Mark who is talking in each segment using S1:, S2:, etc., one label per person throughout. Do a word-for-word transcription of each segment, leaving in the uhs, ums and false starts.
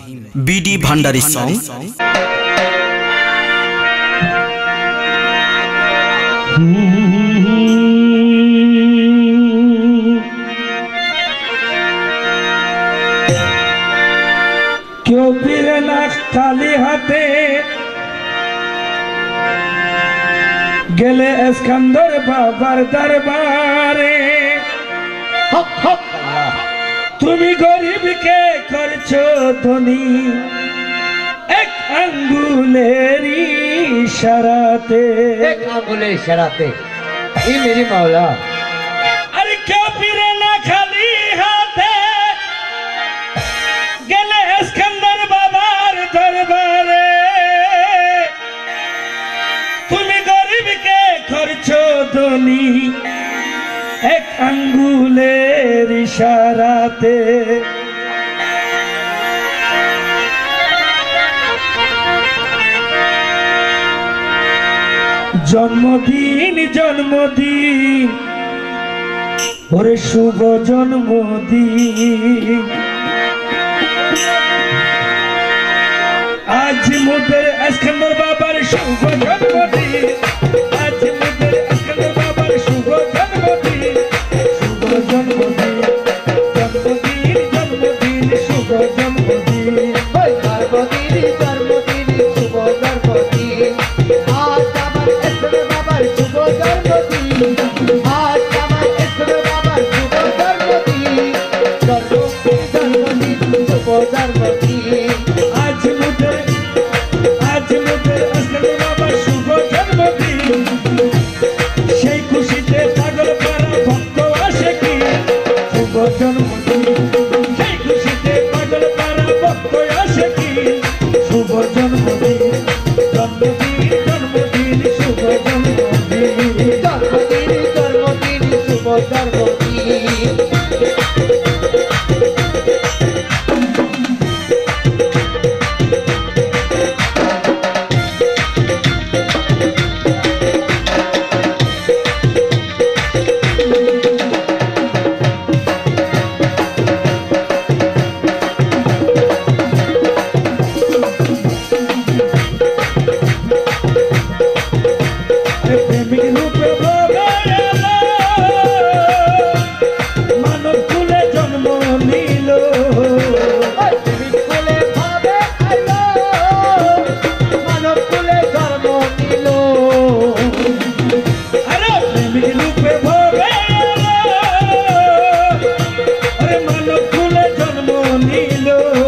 S1: BD Bhandari song.
S2: क्यों फिरे ना खाली हाथे गेले स्कंदर बाबार दरबारे তুমি গরিবকে করছো ধনী এক আঙ্গুলের ইশারাতে
S3: एक आंगुले इशाराते ये मेरी मौला।
S2: अरे क्यों फिरे ना खाली हाथे गेले स्कंदर बाबार दरबारे তুমি গরিবকে করছো ধনী এক আঙ্গুলের ইশারাতে জন্মদিন জন্মদিন ওরে শুভ জন্মদিন আজ মোদের স্কন্দর বাবার শুভ জন্মদিন আজ মোদের স্কন্দর বাবার শুভ জন্মদিন শুভ জন্মদিন জন্মদিন জন্মদিন শুভ জন্মদিন
S3: ওই জন্মদিন জন্মদিন শুভ জন্মদিন আজ আমার এসবে বাবার শুভ জন্মদিন আজ আমার এসবে বাবার শুভ জন্মদিন জন্মদিন জন্মদিন শুভ জন্মদিন
S2: আজ মোদের আজ মোদের স্কন্দর বাবার শুভ জন্মদিন সেই খুশিতে পাগল করা ভক্ত আসে কি শুভ জন্মদিন সেই খুশিতে পাগল করা ভক্ত আসে কি শুভ জন্মদিন জন্মদিন জন্মদিন শুভ জন্মদিন
S3: জন্মদিন জন্মদিন শুভ জন্মদিন
S2: প্রেমিক রূপে ভবে এলো মানব কুলে জন্ম নিল
S3: প্রেমিক কুলে ভাবে আইলো মানব কুলে জন্ম নিল
S2: আরে প্রেমিক রূপে ভবে এলো আরে মানব কুলে জন্ম নিল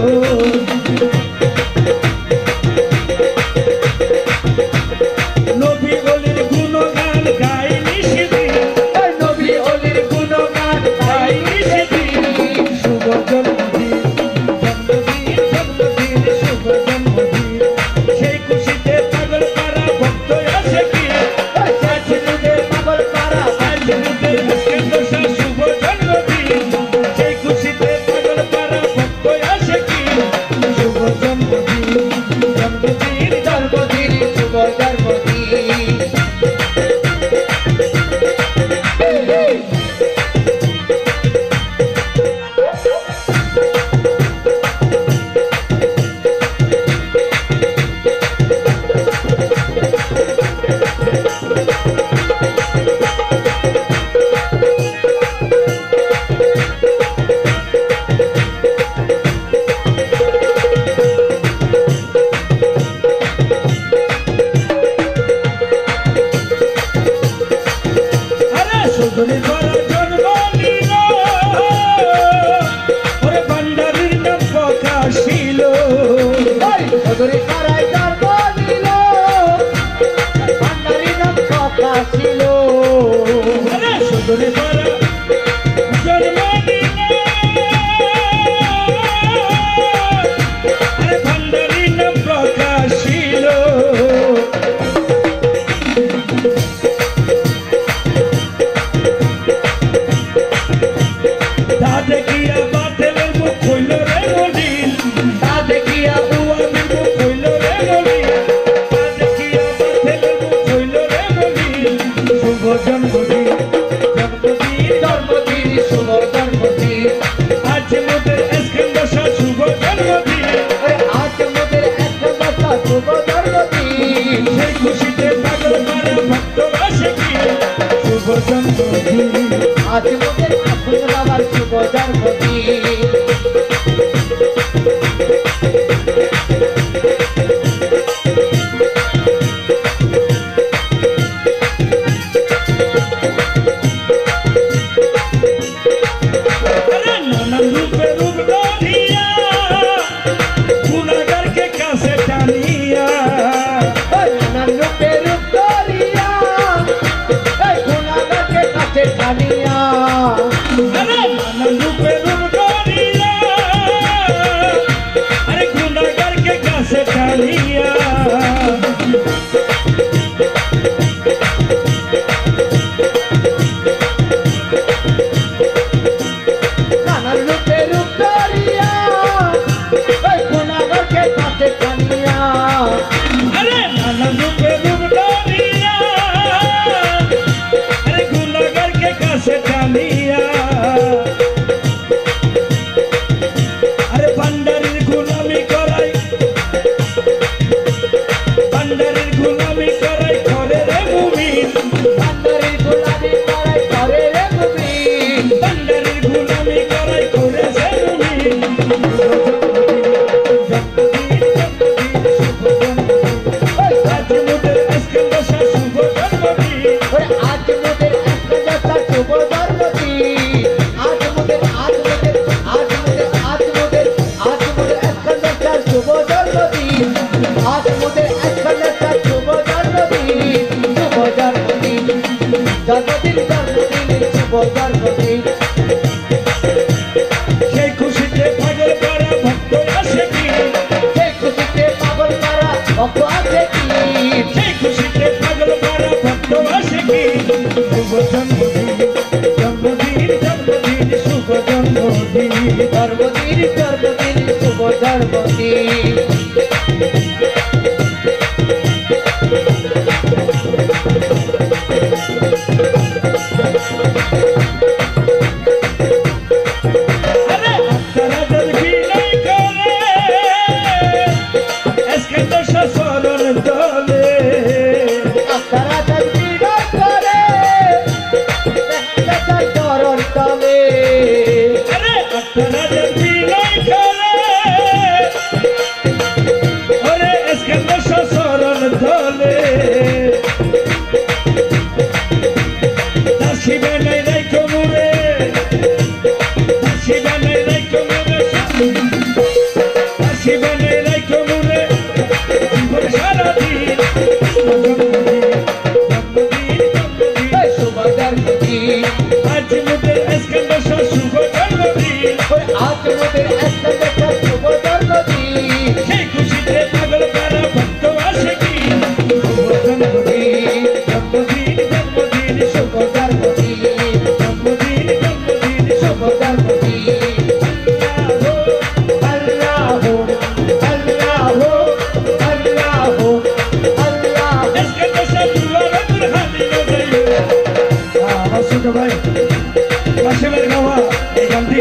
S2: নবী অলির গুণগান গাই নিশিদিন
S3: ওই নবী অলির গুণগান গাই নিশিদিন
S2: শুভ জন্মদিন জন্মদিন জন্মদিন শুভ জন্মদিন সেই খুশিতে পাগল পারা ভক্ত আসে কি
S3: ওই চাচি মুদের পাগল পারা
S2: আজ মুদের স্কন্দর শাহ শুভ জন্মদিন সেই খুশিতে পাগল পারা ভক্ত আসে কি শুভ জন্মদিন জন্মদিন
S3: জন্মদিন শুভ জন্মদিন
S2: আরে সুন্দরী করা জন্ম নিল ওরে ভান্ডারীর নাম প্রকাশিল
S3: ওই সদরে করাই জন্ম নিল ভান্ডারী নাম প্রকাশিল
S2: আরে সুন্দরী করা জন্ম নিল আরে ভান্ডারীর নাম প্রকাশিল তা দেখিয়া বাতেলের মুখ হইল রে মলিন
S3: তা দেখিয়া
S2: বুয়াদের মুখ হইল রে
S3: আজ মোদের আকুল বাবার শুভ জন্মদিন
S2: সেই খুশিতে পাগল পারা ভক্ত আসে কি
S3: সেই খুশিতে পাগল পারা ভক্ত আসে কি
S2: সেই খুশিতে পাগল পারা ভক্ত আসে কি শুভ জন্মদিন জন্মদিন জন্মদিন শুভ জন্মদিন
S3: জন্মদিন জন্মদিন শুভ জন্মদিন
S2: ভাই কাশেমের গাওয়া এই গানটি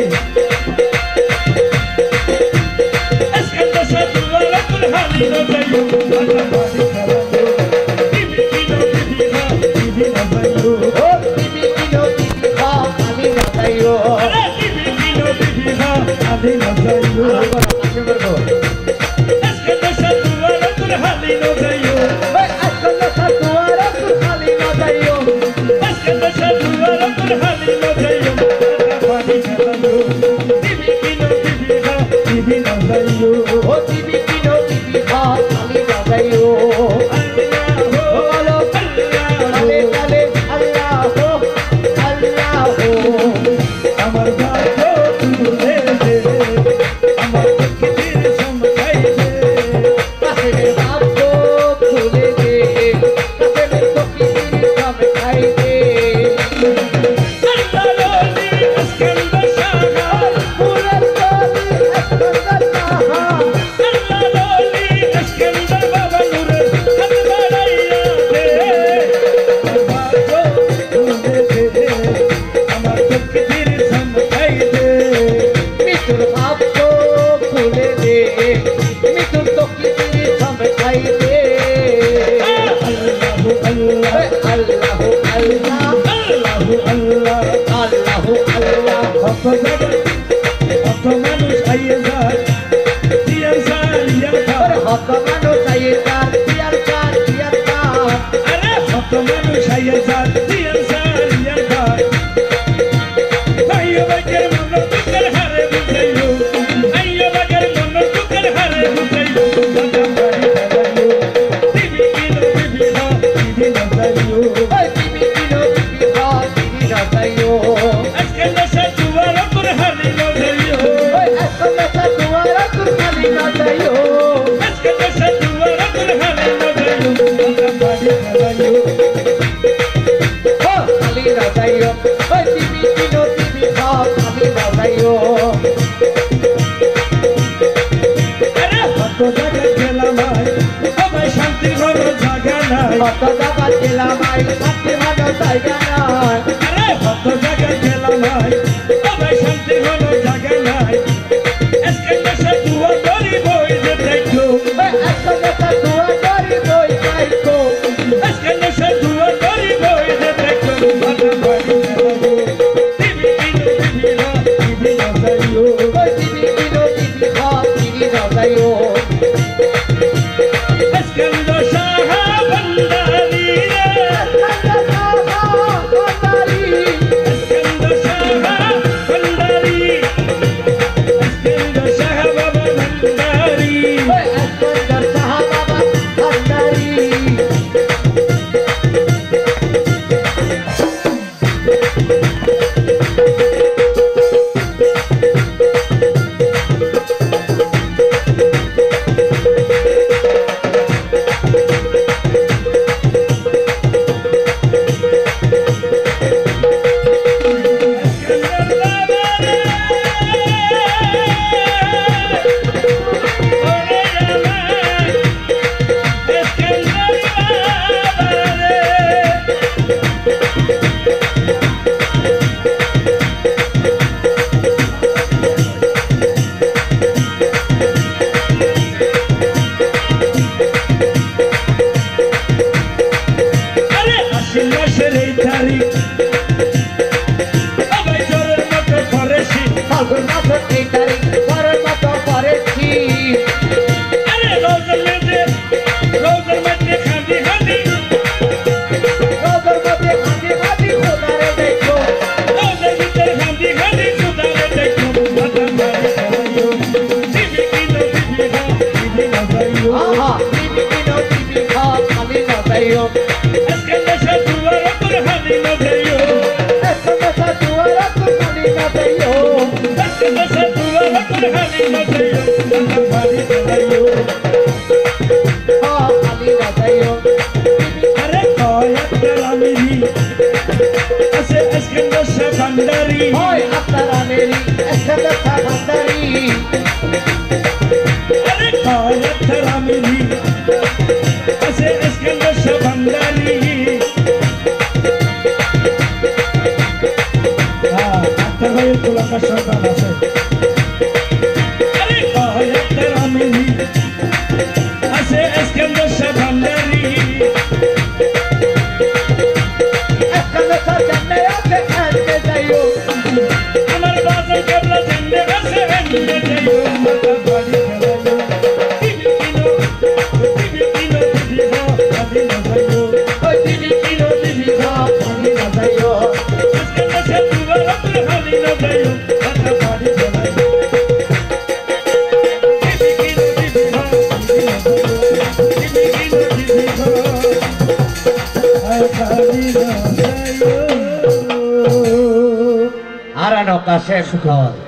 S3: Allah
S2: কত জায়গায় গেলাম আই আমায় শান্তি ঘর জায়গা নাই
S3: কত জায়গা ছিলাম আই শান্তি ভালো জায়গা নাই
S2: আরে কত জায়গায় গেলাম আই আমায় শান্তি ঘর জায়গা নাই আজকে দেশে দুয়া করি বই যে দেখো
S3: আজকে দেশে দুয়া করি বই দেখো
S2: আজকে দেশে দুয়া করি বই যে দেখো ভালো বাড়ি যাবো টিভি কিনো টিভি না টিভি না যাইও
S3: ওই দিদি দিলো দিদি ঘর দিদি যাইও
S2: আজকে দশা বন্দারি
S3: Hoy hasta la meri, esta de esta bandari.
S2: अरे खाया तेरा मिली ऐसे इसके नशे बंदारी हाँ आता है तुला का शब्द आसे अरे खाया तेरा मिली ऐसे इसके नशे बंदारी
S3: Esta de esta जन्ने आते आते जायो.
S2: हमारे बाज़ार के बला जन्ने ऐसे जन्ने जायो मत बड़ी
S3: Ahora no casemos.